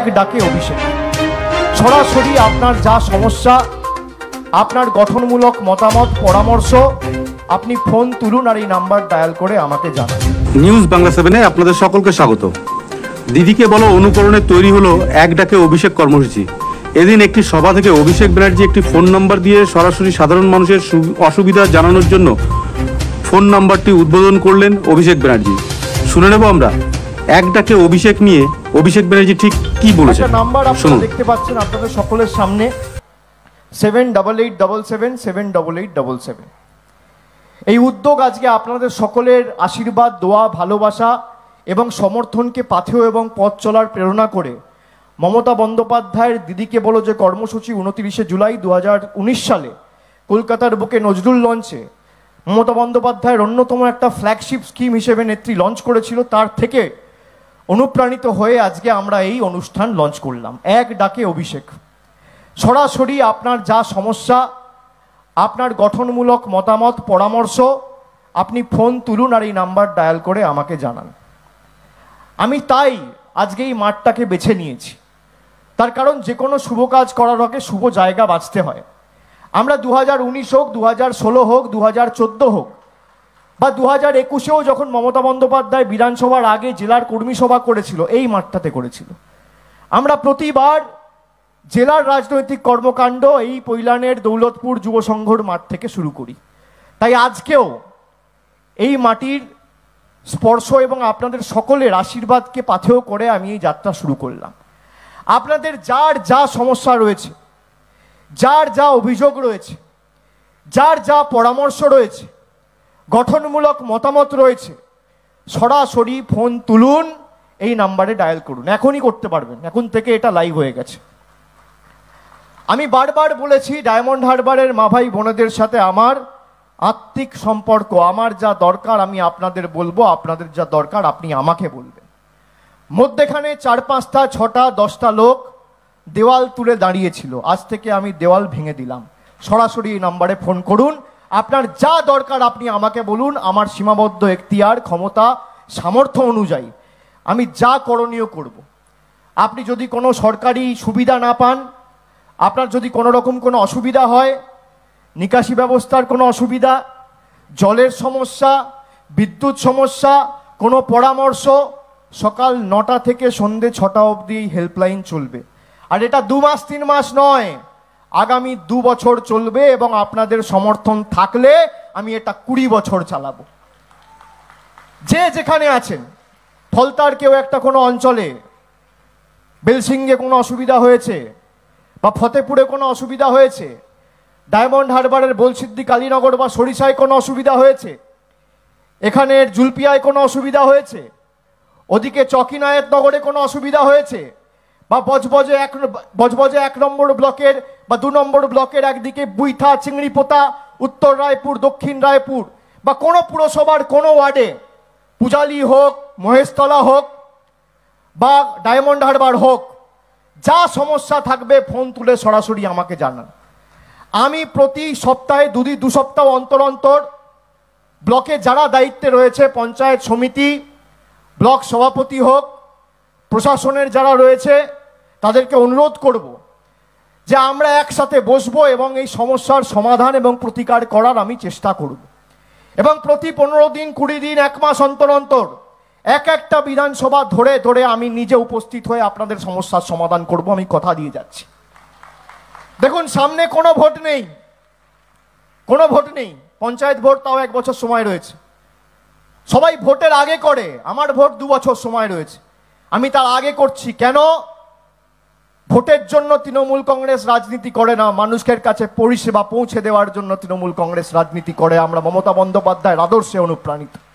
ডাকে অভিষেক। সরাসরি আপনার যা সমস্যা, আপনার গঠনমূলক মতামত পরামর্শ আপনি ফোন তুলুন আর এই নাম্বার ডায়াল করে আমাকে জানান। নিউজ বাংলা 7-এ আপনাদের সকলকে স্বাগত। দিদিকে বলো অনুকরণে তৈরি হলো এক ডাকে অভিষেক কর্মসূচি। এদিন একটি সভা থেকে অভিষেক ব্যানার্জি একটি ফোন নাম্বার দিয়ে সরাসরি সাধারণ মানুষের অসুবিধা জানানোর জন্য ফোন নাম্বারটি উদ্বোধন করলেন অভিষেক ব্যানার্জি। শুনে নেব আমরা এক ডাকে অভিষেক নিয়ে অভিষেক ব্যানার্জি ঠিক কি বলেছেন। নাম্বার আপনারা দেখতে পাচ্ছেন আপনাদের সকলের সামনে 7877777877। এই উদ্যোগ আজকে আপনাদের সকলের আশীর্বাদ, দোয়া, ভালোবাসা এবং সমর্থনকে পাথেয় এবং পথ চলার প্রেরণা করে মমতা বন্দ্যোপাধ্যায়ের দিদিকে বলো যে কর্মসূচি 29শে জুলাই 2019 সালে কলকাতার বুকে নজরুল লঞ্চে মমতা বন্দ্যোপাধ্যায়ের অন্যতম একটা ফ্ল্যাগশিপ স্কিম হিসেবে নেত্রী লঞ্চ করেছিল, তার থেকে অনুপ্রাণিত হয়ে আজকে আমরা এই অনুষ্ঠান লঞ্চ করলাম এক ডাকে অভিষেক। সরাসরি আপনার যা সমস্যা, আপনার গঠনমূলক মতামত পরামর্শ আপনি ফোন তুলুন আর এই নাম্বার ডায়াল করে আমাকে জানান। আমি তাই আজকে এই মাঠটাকে বেছে নিয়েছি, তার কারণ যে কোনো শুভ কাজ করার আগে শুভ জায়গা বাঁচতে হয়। আমরা 2019 হোক, 2016 হোক, 2014 হোক বা 2021-এও যখন মমতা বন্দ্যোপাধ্যায় বিধানসভার আগে জেলার কর্মী সভা করেছিল, এই মাঠটাতে করেছিল। আমরা প্রতিবার জেলার রাজনৈতিক কর্মকাণ্ড এই পৈলানের দৌলতপুর যুব সংঘর মাঠ থেকে শুরু করি। তাই আজকেও এই মাটির স্পর্শ এবং আপনাদের সকলের আশীর্বাদকে পাথেয় করে আমি এই যাত্রা শুরু করলাম। আপনাদের যার যা সমস্যা রয়েছে, যার যা অভিযোগ রয়েছে, যার যা পরামর্শ রয়েছে, গঠনমূলক মতামত রয়েছে, সরাসরি ফোন তুলুন, এই নাম্বারে ডায়াল করুন। এখনই করতে পারবেন, এখন থেকে এটা লাইভ হয়ে গেছে। আমি বারবার বলেছি ডায়মন্ড হারবারের মা ভাই বোনেদের সাথে আমার আত্মিক সম্পর্ক, আমার যা দরকার আমি আপনাদের বলবো, আপনাদের যা দরকার আপনি আমাকে বলবেন। মধ্যেখানে 4, 5টা, 6টা, 10টা লোক দেওয়াল তুলে দাঁড়িয়েছিল, আজ থেকে আমি দেওয়াল ভেঙে দিলাম। সরাসরি এই নাম্বারে ফোন করুন, আপনার যা দরকার আপনি আমাকে বলুন। আমার সীমাবদ্ধ এখতিয়ার, ক্ষমতা, সামর্থ্য অনুযায়ী আমি যা করণীয় করব। আপনি যদি কোনো সরকারি সুবিধা না পান, আপনার যদি কোনো রকম কোনো অসুবিধা হয়, নিকাশি ব্যবস্থার কোনো অসুবিধা, জলের সমস্যা, বিদ্যুৎ সমস্যা, কোনো পরামর্শ, সকাল 9টা থেকে সন্ধ্যে 6টা অবধি এই হেল্পলাইন চলবে। আর এটা 2 মাস 3 মাস নয়, আগামী 2 বছর চলবে এবং আপনাদের সমর্থন থাকলে আমি এটা 20 বছর চালাবো। যে যেখানে আছেন, ফলতার কেউ একটা কোনো অঞ্চলে, বেলসিংহে কোনো অসুবিধা হয়েছে বা ফতেপুরে কোনো অসুবিধা হয়েছে, ডায়মন্ড হারবারের বলসিদ্ধি কালীনগর বা সরিষায় কোনো অসুবিধা হয়েছে, এখানের জুলপিয়ায় কোনো অসুবিধা হয়েছে, ওদিকে চকিনায়ত নগরে কোনো অসুবিধা হয়েছে, বা বজবজে 1 নম্বর ব্লকের বা 2 নম্বর ব্লকের একদিকে বুইথা, চিংড়িপোতা, উত্তর রায়পুর, দক্ষিণ রায়পুর বা কোনো পুরসভার কোনো ওয়ার্ডে, পূজালি হোক, মহেশতলা হোক বা ডায়মন্ড হারবার হোক, যা সমস্যা থাকবে ফোন তুলে সরাসরি আমাকে জানান। আমি প্রতি সপ্তাহে 2 সপ্তাহ অন্তর অন্তর ব্লকে যারা দায়িত্বে রয়েছে, পঞ্চায়েত সমিতি, ব্লক সভাপতি হোক, প্রশাসনের যারা রয়েছে, তাদেরকে অনুরোধ করব যে আমরা একসাথে বসবো এবং এই সমস্যার সমাধান এবং প্রতিকার করার আমি চেষ্টা করব। এবং প্রতি 15 দিন, 20 দিন, 1 মাস অন্তর অন্তর একটা বিধানসভা ধরে ধরে আমি নিজে উপস্থিত হয়ে আপনাদের সমস্যার সমাধান করব, আমি কথা দিয়ে যাচ্ছি। দেখুন, সামনে কোনো ভোট নেই, কোনো ভোট নেই, পঞ্চায়েত ভোট তাও 1 বছর সময় রয়েছে। সবাই ভোটের আগে করে, আমার ভোট 2 বছর সময় রয়েছে, আমি তার আগে করছি। কেন? ভোটের জন্য তৃণমূল কংগ্রেস রাজনীতি করে না, মানুষের কাছে পরিষেবা পৌঁছে দেওয়ার জন্য তৃণমূল কংগ্রেস রাজনীতি করে। আমরা মমতা বন্দ্যোপাধ্যায়ের আদর্শে অনুপ্রাণিত।